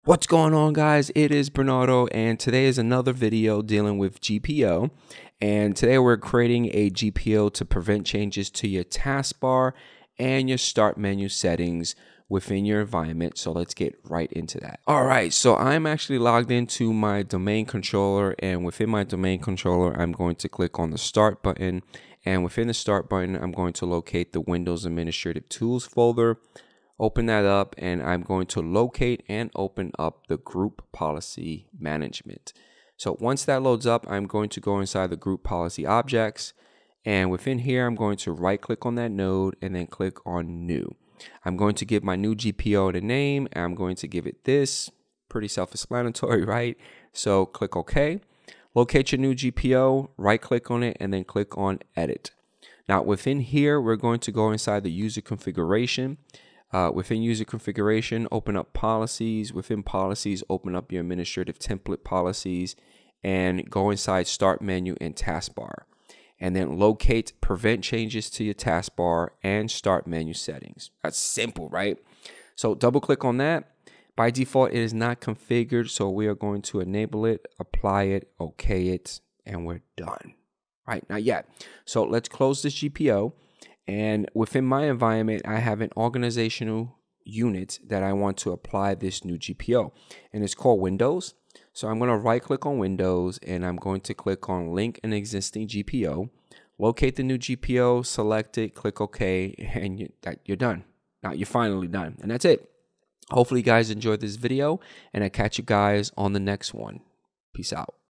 What's going on, guys? It is Bernardo, and today is another video dealing with GPO. And today we're creating a GPO to prevent changes to your taskbar and your start menu settings within your environment. So let's get right into that. All right, so I'm actually logged into my domain controller, and within my domain controller, I'm going to click on the start button. And within the start button, I'm going to locate the Windows Administrative Tools folder. Open that up, and I'm going to locate and open up the group policy management. So once that loads up, I'm going to go inside the group policy objects, and within here I'm going to right click on that node and then click on new. I'm going to give my new GPO the name, and I'm going to give it this. Pretty self-explanatory, right? So click OK. Locate your new GPO, right click on it, and then click on edit. Now within here, we're going to go inside the user configuration. Within user configuration, open up policies. Within policies, open up your administrative template policies and go inside start menu and taskbar. And then locate prevent changes to your taskbar and start menu settings. That's simple, right? So double click on that. By default, it is not configured, so we are going to enable it, apply it, okay it, and we're done. Right, not yet. So let's close this GPO. And within my environment, I have an organizational unit that I want to apply this new GPO, and it's called Windows. So I'm going to right click on Windows, and I'm going to click on link an existing GPO, locate the new GPO, select it, click OK, and you're done. Now you're finally done, and that's it. Hopefully you guys enjoyed this video, and I catch you guys on the next one. Peace out.